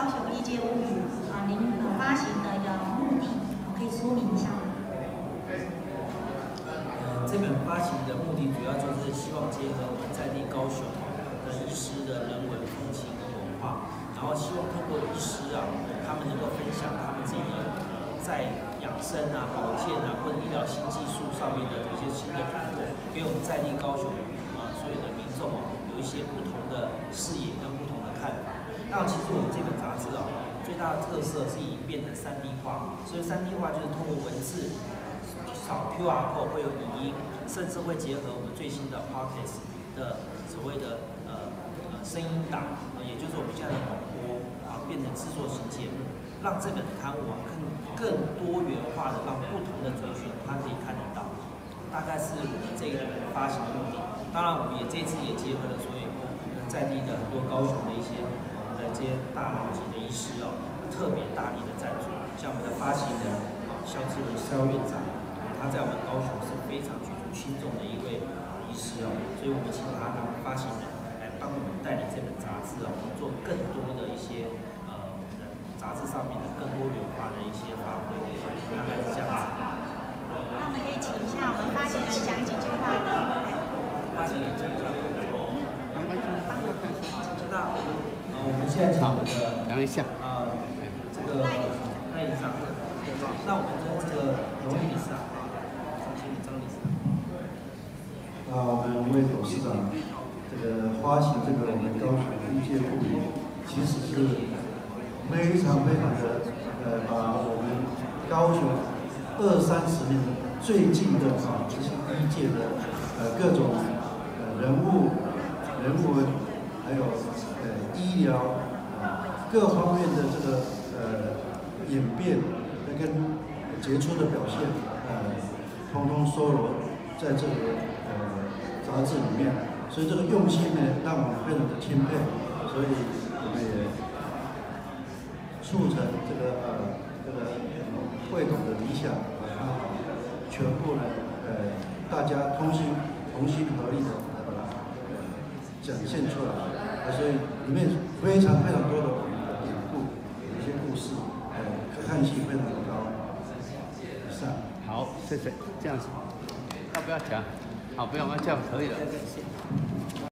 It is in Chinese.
高雄异界物语您发行的目的可以说明一下吗？ 这本发行的目的主要就是希望结合我们在地高雄的医师的人文风情跟文化，然后希望透过医师他们能够分享他们自己在养生保健或者医疗新技术上面的一些新的突破，给我们在地高雄所有的民众有一些不同的视野跟不同的看法。那其实我们这本杂志最大的特色是已经变成3D 化，所以3D 化就是通过文字。扫 QR code 会有影音，甚至会结合我们最新的 Podcast 的所谓的声音档，也就是我们现在的广播变成制作型节目，让这本刊物更多元化的，让不同的族群它可以看得到。大概是我们这一本发行的目的。当然，我们这次也结合了所有在地的很多高雄的一些这些大佬级的医师特别大力的赞助，像我们的发行人肖志文肖院长。他在我们高雄是非常举足轻重的一位医师所以我们请他当发行人来帮我们代理这本杂志做更多的一些杂志上面的更多元化的一些发挥，大概是这样子。 那我们可以请一下我们发行人讲几句话吗？ 发行人讲一下。那我们现在请我们的讲一下这个赖理事长，那我们的这个荣誉理事长。 我们为董事长这个发行这个我们高雄异界物语，其实是非常的把我们高雄20-30年最近的这些医界的各种人物、人文，还有医疗各方面的这个演变跟杰出的表现通通收罗在这个杂志里面，所以这个用心呢，让我们非常的钦佩，所以我们也促成这个会董的理想，把它全部呢大家同心合力的把它展现出来，所以里面非常多的我们的典故，有一些故事，可看性非常的高。以上。 好，谢谢，这样子，要不要讲？好，不用，这样可以了。